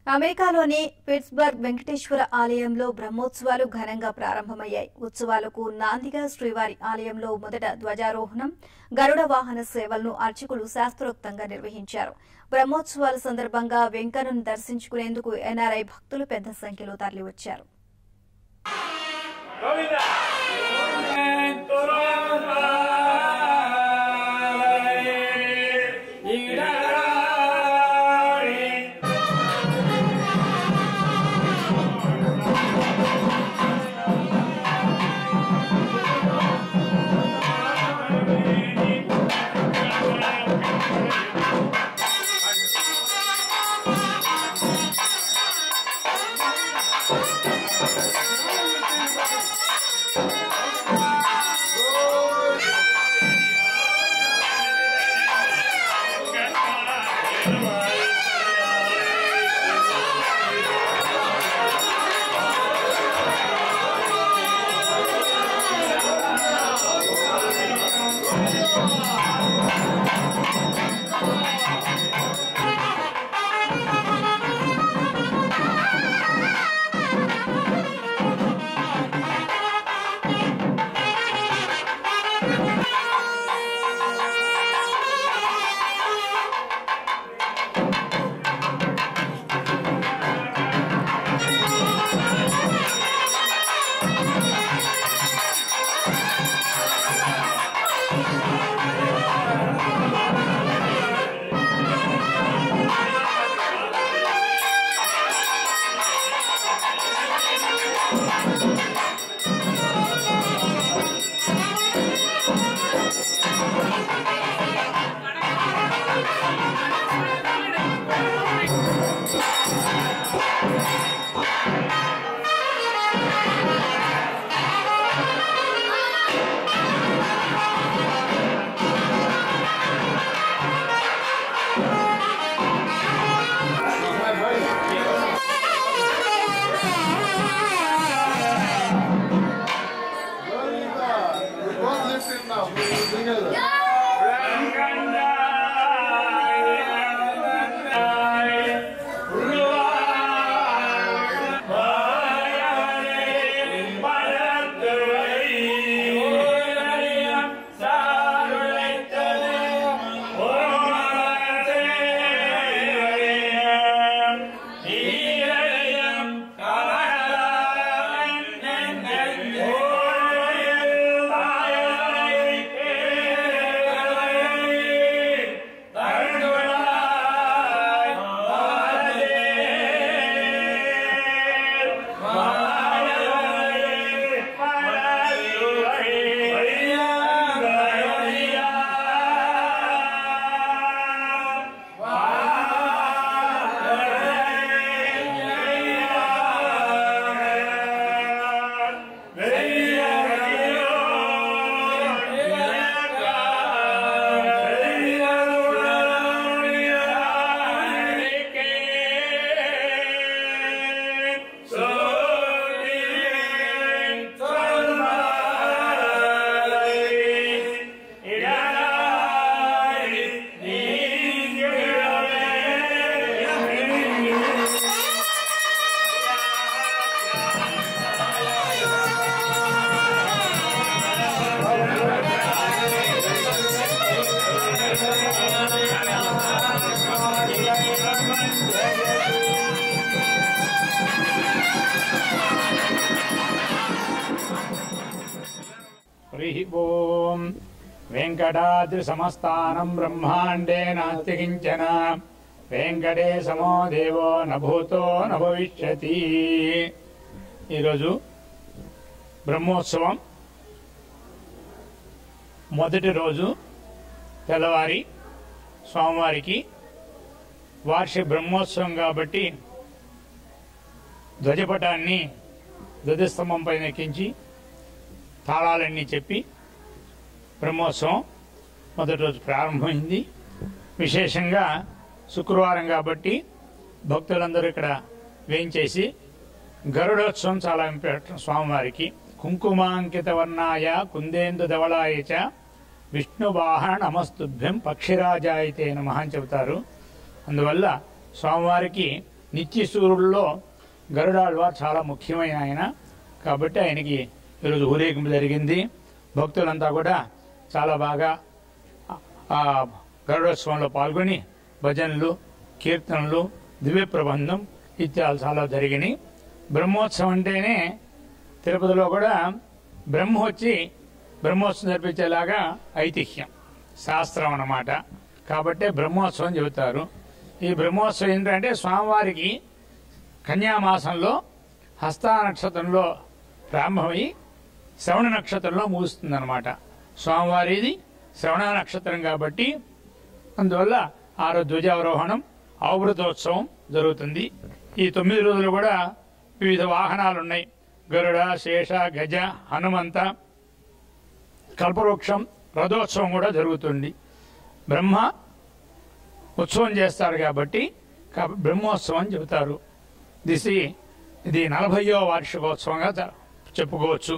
అమెరికాలోని పిట్స్బర్గ్ వెంకటేశ్వర ఆలయంలో బ్రహ్మోత్సవాలు ఘనంగా ప్రారంభమయ్యాయి. ఉత్సవాలకు నాందిగా శ్రీవారి ఆలయంలో మొదట ధ్వజారోహణం, గరుడ వాహన సేవలను అర్చకులు శాస్త్రోక్తంగా నిర్వహించారు. బ్రహ్మోత్సవాల సందర్భంగా వెంకన్నను దర్శించుకునేందుకు ఎన్ఆర్ఐ భక్తులు పెద్ద సంఖ్యలో తరలివచ్చారు. ओम वेंकटाद्रि समस्तानं ब्रह्मांडे नास्ति किंचन वेंकटेशमो देवो न भूतो न भविष्यति। ब्रह्मोत्सवं మొదటి రోజు తెల్లవారి స్వామివారికి వార్షిక బ్రహ్మోత్సవం కాబట్టి ధ్వజపటాన్ని ధ్వజస్తంభం పైన ఎక్కించి తాళాలన్నీ చెప్పి బ్రహ్మోత్సవం మొదటి రోజు ప్రారంభమైంది. విశేషంగా శుక్రవారం కాబట్టి భక్తులందరూ ఇక్కడ వేయించేసి గరుడోత్సవం చాలా ఇంపార్టెంట్ స్వామివారికి. కుంకుమాంకిత వర్ణాయ కుందేందు ధవళాయ చ విష్ణువాహన నమస్తుభ్యం పక్షిరాజాయతే నమః అని చెబుతారు. అందువల్ల స్వామివారికి నిత్య సూర్యుల్లో గరుడాళ్వారు చాలా ముఖ్యమైన ఆయన కాబట్టి ఆయనకి ఈరోజు ఊరేగింపు జరిగింది. భక్తులంతా కూడా చాలా బాగా ఆ గరుడోత్సవంలో పాల్గొని భజనలు, కీర్తనలు, దివ్య ప్రబంధం ఇత్యాలు చాలా జరిగినాయి. బ్రహ్మోత్సవం అంటేనే తిరుపతిలో కూడా బ్రహ్మోత్సవం జరిపించేలాగా ఐతిహ్యం, శాస్త్రం అన్నమాట. కాబట్టి బ్రహ్మోత్సవం చెబుతారు. ఈ బ్రహ్మోత్సవం ఏంటంటే స్వామివారికి కన్యామాసంలో హస్త నక్షత్రంలో ప్రారంభమై శ్రవణ నక్షత్రంలో ముగుస్తుందన్నమాట. స్వామివారిది శ్రవణ నక్షత్రం కాబట్టి అందువల్ల ఆ రోజు ధ్వజావరోహణం, అవభృతోత్సవం జరుగుతుంది. ఈ 9 రోజులు కూడా వివిధ వాహనాలు ఉన్నాయి. గరుడ, శేష, గజ, హనుమంత, కల్పవృక్షం, రథోత్సవం కూడా జరుగుతుంది. బ్రహ్మ ఉత్సవం చేస్తారు కాబట్టి బ్రహ్మోత్సవం చెబుతారు. ఇది 40వ వార్షికోత్సవంగా చెప్పుకోవచ్చు.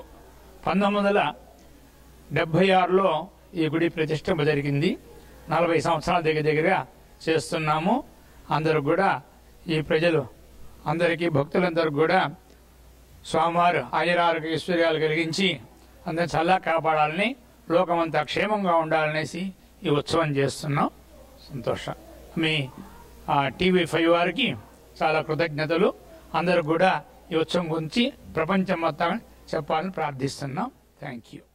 1976లో ఈ గుడి ప్రతిష్ఠింప జరిగింది. 40 సంవత్సరాల దగ్గరగా చేస్తున్నాము. అందరూ కూడా ఈ ప్రజలు అందరికీ భక్తులందరికీ కూడా స్వామివారు ఆయురారోగ్య ఐశ్వర్యాలు కలిగించి అందరిని చల్లగా కాపాడాలని, లోకమంతా క్షేమంగా ఉండాలనేసి ఈ ఉత్సవం చేస్తున్నాం. సంతోషం. మీ TV5 వారికి చాలా కృతజ్ఞతలు. అందరూ కూడా ఈ ఉత్సవం గురించి ప్రపంచం మొత్తం చెప్పాలని ప్రార్థిస్తున్నాం. Thank you.